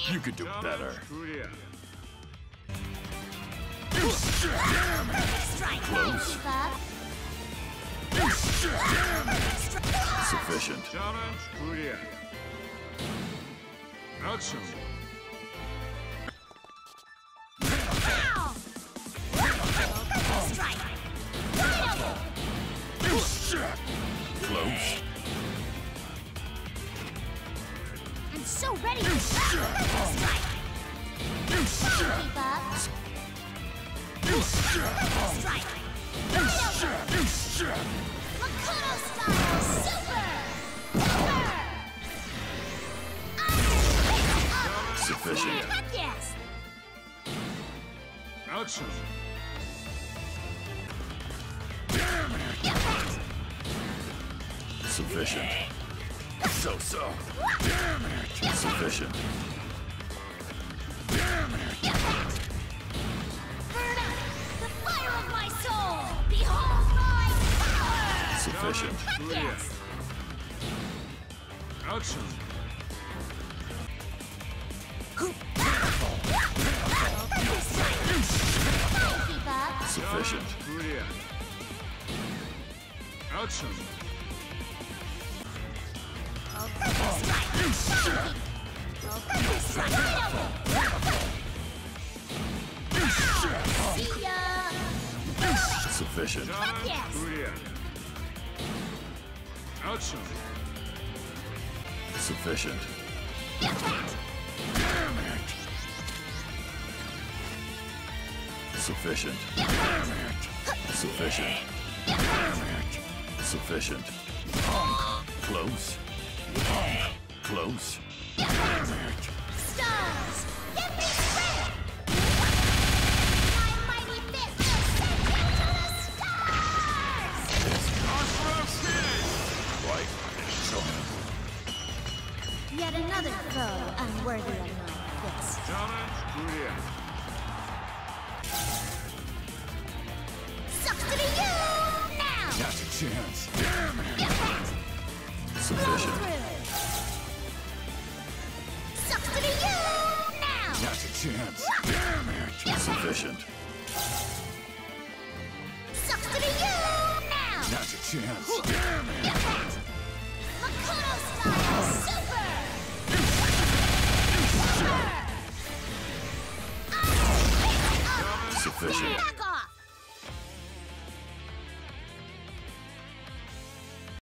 You could do better. Close. Sufficient. Challenge clear. Action. Close. I'm so ready to strike. Keep up. Strike. Makoto style. Super. Sufficient. Heck yes. Action. Sufficient. So. Damn it. Sufficient. Damn it. Burn up the fire of my soul. Behold my power. Sufficient. Heck yes. Action. Keep up. Sufficient. Clear. Action. See ya. Sufficient. Challenge Yes. clear. Action. Sufficient. Sufficient. Sufficient. Sufficient. Close. Close. Stars, give me strength. My mighty fist will send you to the stars. Right. Show him. Yet another foe unworthy of my fist. Challenge clear. Sucks to be you now. Got a chance. Get that. Blow Sufficient. through. Sucks to be you now. Got a chance. Sufficient. Sucks to be you now. Got a chance.